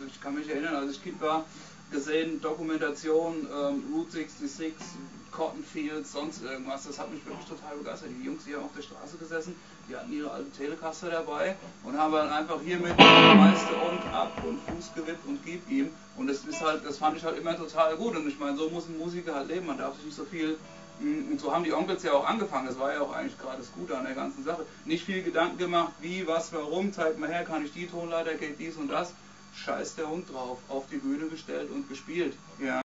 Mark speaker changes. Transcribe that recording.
Speaker 1: ich kann mich erinnern, als ich Kind war, gesehen, Dokumentation, Route 66, Cotton Fields, sonst irgendwas, das hat mich wirklich total begeistert. Die Jungs, die haben auf der Straße gesessen, die hatten ihre alten Telecaster dabei und haben dann einfach hier mit Meister und ab und Fuß gewippt und gib ihm. Und das ist halt, das fand ich halt immer total gut. Und ich meine, so muss ein Musiker halt leben, man darf sich nicht so viel. Und so haben die Onkels ja auch angefangen, das war ja auch eigentlich gerade das Gute an der ganzen Sache. Nicht viel Gedanken gemacht, wie, was, warum, zeig mal her, kann ich die Tonleiter, geht dies und das. Scheiß der Hund drauf, auf die Bühne gestellt und gespielt. Ja.